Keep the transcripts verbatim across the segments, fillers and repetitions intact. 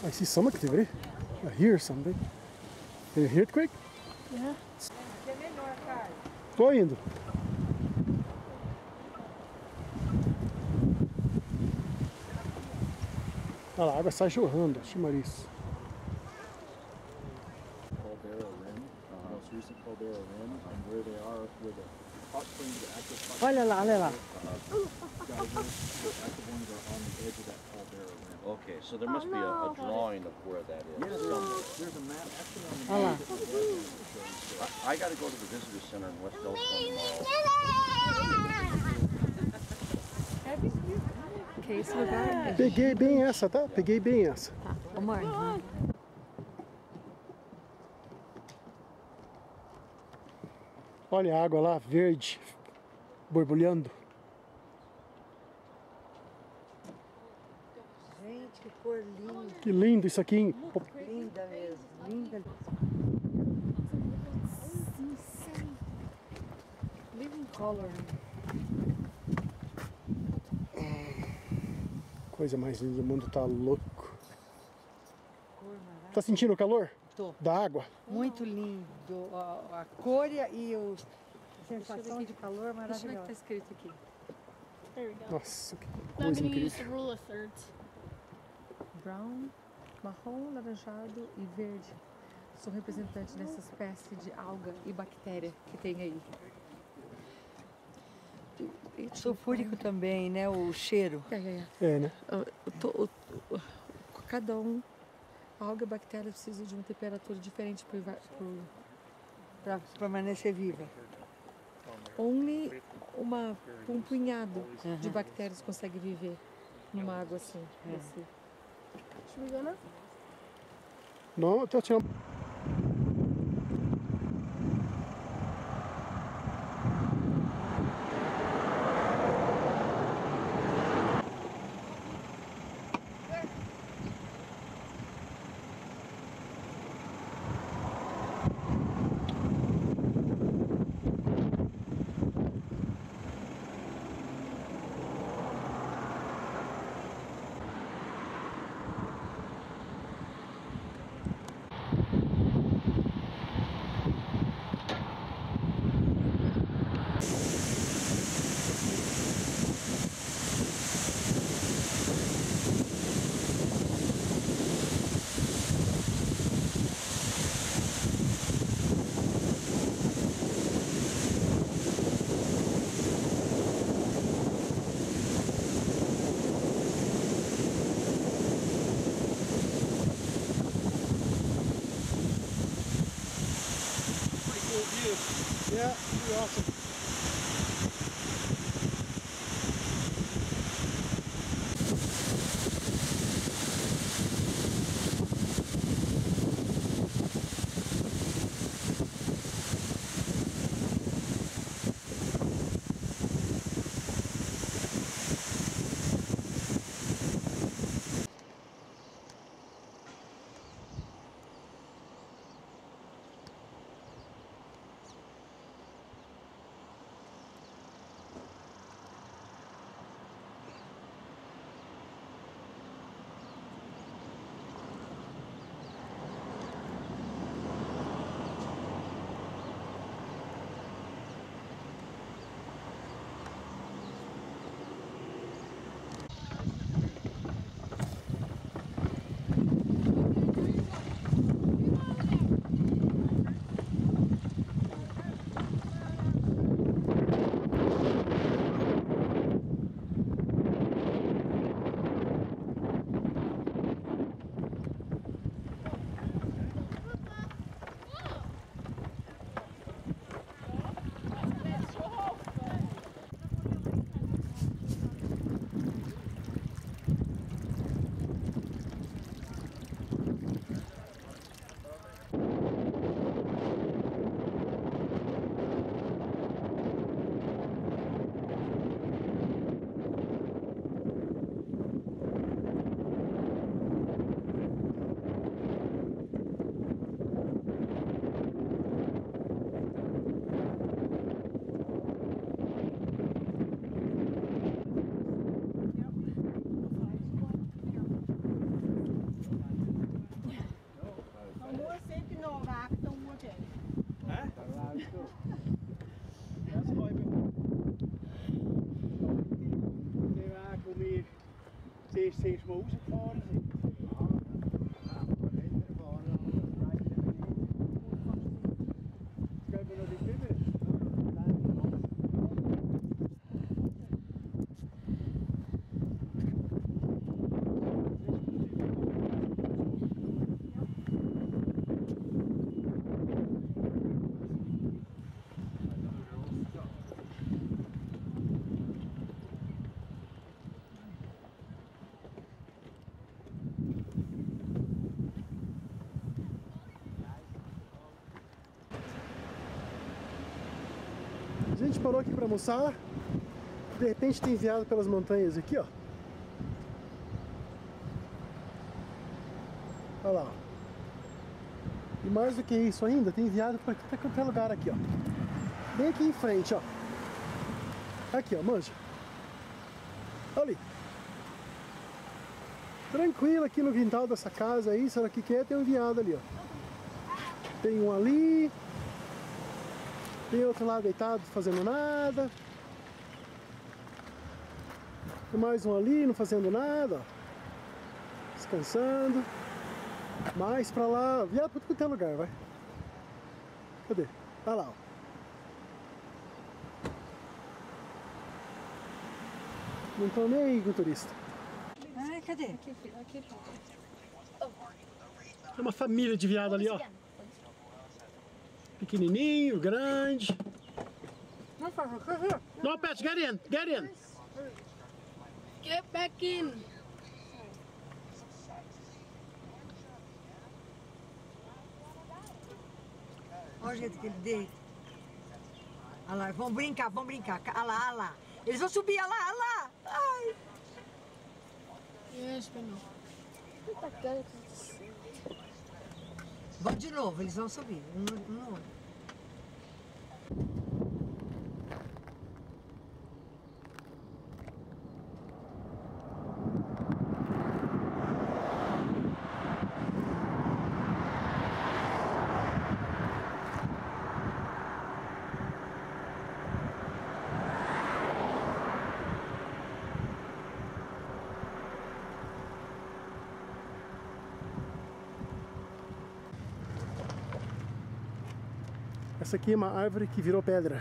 I see some activity. I hear something. Can you hear it, quick? Yeah. Tô indo. Olha lá, a água sai jorrando, chimariz. Caldera Rim, uh, most recent Caldera Rim, and where they are with the hot springs, the active hot Olha lá, olha lá. geysers, the active ones are on the edge of that Caldera Rim. Okay, so there must be a, a drawing of where that is. Yeah, somewhere. there's a map actually on the Olha lá. I, I got to go to the visitor center in West Elkhorn tomorrow. Que esse lugar é... Peguei bem essa, tá? Peguei bem essa. Tá, amor. Olha a água lá, verde, borbulhando. Gente, que cor linda. Que lindo isso aqui, hein? Linda mesmo, linda. Living color. Coisa mais linda, o mundo tá louco. Cor maravilhosa. Tá sentindo o calor? Tô. Da água? Muito lindo. A, a cor e os, a sensação de calor Deixa eu ver o que maravilhosa. tá escrito aqui. There we go. Nossa, que Now I'm coisa going to use the incrível. rule of thirds. Brown, marrom, laranjado e verde. São representantes dessa espécie de alga e bactéria que tem aí. Sulfúrico também, né? O cheiro. É, é, é. É, né? Eu- eu tô- eu- eu- cada um, a alga e a bactéria precisam de uma temperatura diferente para Para permanecer viva. only uma, um punhado de bactérias consegue viver numa água assim. Desse. Should we go now? Não, até tinha. Yeah, pretty awesome. deze steeds mogen varen zien. Kijken naar die kinderen. A gente parou aqui para almoçar, de repente tem veado pelas montanhas aqui, ó. Olha lá. E mais do que isso ainda, tem veado por aqui, qualquer lugar aqui, ó. Bem aqui em frente, ó. Aqui, ó, manja. Olha ali. Tranquilo aqui no quintal dessa casa aí, será que quer? Tem um veado ali, ó. Tem um ali. Tem outro lá deitado, fazendo nada. Tem mais um ali, não fazendo nada, ó. Descansando. Mais pra lá. Viado pra todo lugar, vai. Cadê? Olha lá, ó. Não tô nem aí com o turista. Ai, cadê? Aqui, filho, aqui, filho. Tem uma família de viado ali, ó. Pequenininho, grande. Não, por favor. No, Pat, get in, get in. Get back in. Olha o jeito que ele deita. Olha lá, vamos brincar, vamos brincar. Olha lá, olha lá. Eles vão subir, olha lá, olha lá. Ai. Yes, but no. Tá cagando. Vão de novo, eles vão subir. Um, um no outro. Essa aqui é uma árvore que virou pedra.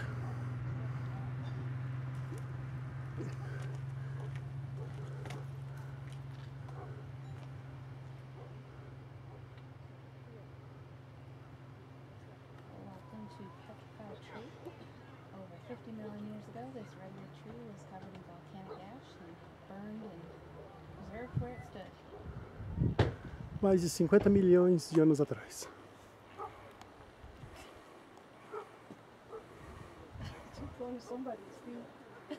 Welcome to Petrified Tree. Over fifty million years ago, this redwood tree was covered in volcanic ash and burned and preserved where it stood. Mais de cinquenta milhões de anos atrás. Going to somebody's feet.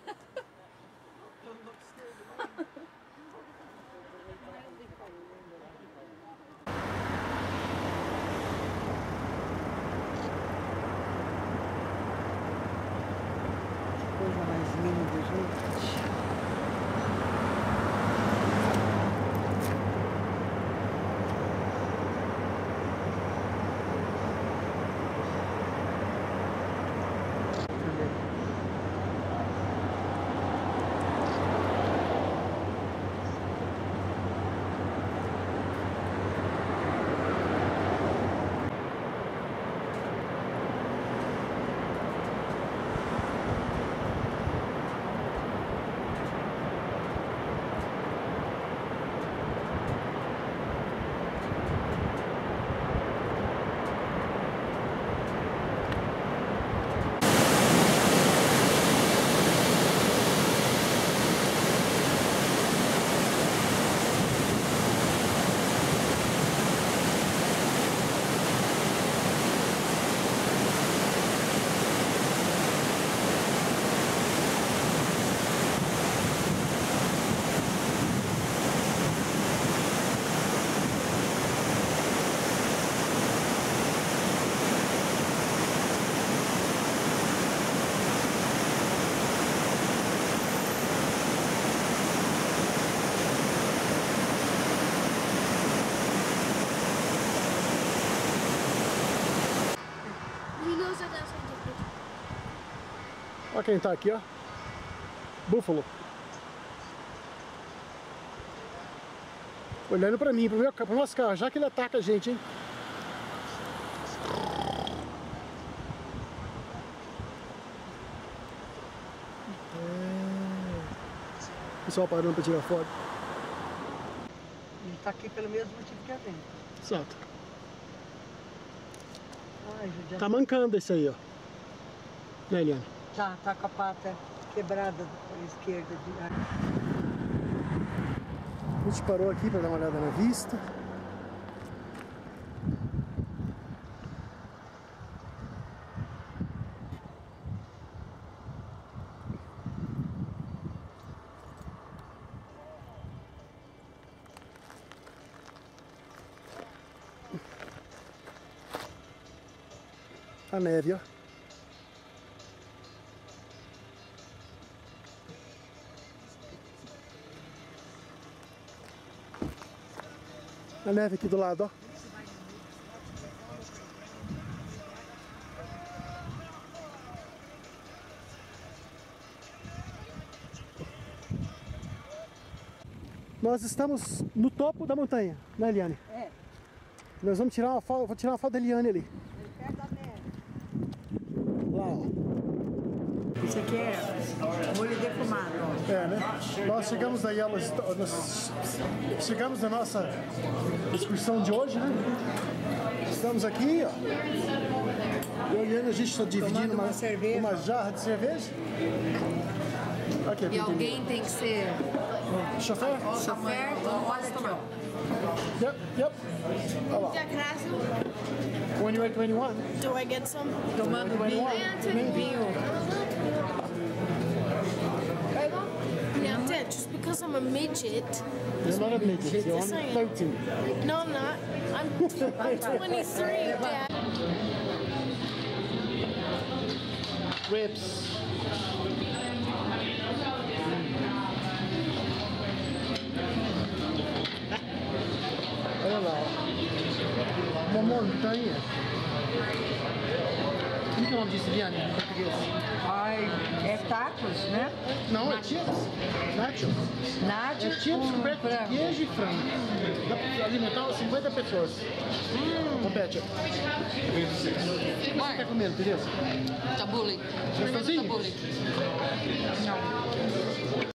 Coisa mais linda, gente. Olha quem tá aqui, ó. Búfalo. Olhando pra mim, pro, meu, pro nosso carro, já que ele ataca a gente, hein? É... Pessoal parando pra tirar foto. Ele tá aqui pelo mesmo motivo que a gente. Exato. Ai, judiação. Tá mancando esse aí, ó. Né, Eliane? Tá, tá com a pata quebrada da esquerda. De... A gente parou aqui para dar uma olhada na vista. A neve, ó. A neve aqui do lado, ó. Nós estamos no topo da montanha, né, Eliane? É. Nós vamos tirar uma foto, vou tirar uma foto da Eliane ali. Perto da neve. Lá, ó. Isso aqui é molho defumado, ó. É, né? Nós chegamos da Yellowstone, nós chegamos na nossa excursão de hoje, né? Estamos aqui, ó. Eu e a Eliane, a gente está dividindo uma, uma cerveja. uma jarra de cerveja. Aqui, E alguém tem que ser chofer? Chofer, olha aqui, ó. Yep, yep. Olha lá. Yeah, can I have some? When you're twenty-one. Do I get some? Tomando vinho. twenty-one. Yeah, Dad, just because I'm a midget. You're not a midget, you're Yes, I only am. thirteen. No, I'm not. I'm, I'm twenty-three, Dad. Ribs. Olha lá, ó. Uma montanha. Como que é o nome disso, Eliane, em português? Ai, é tacos, né? Não, é chips. Nachos. É Nachos chips com coberto de frango. queijo e frango. Dá pra alimentar cinquenta pessoas. Hum. Compete. O que você quer comer, Tereza? tabule. Gostosinho? Tabule. Não.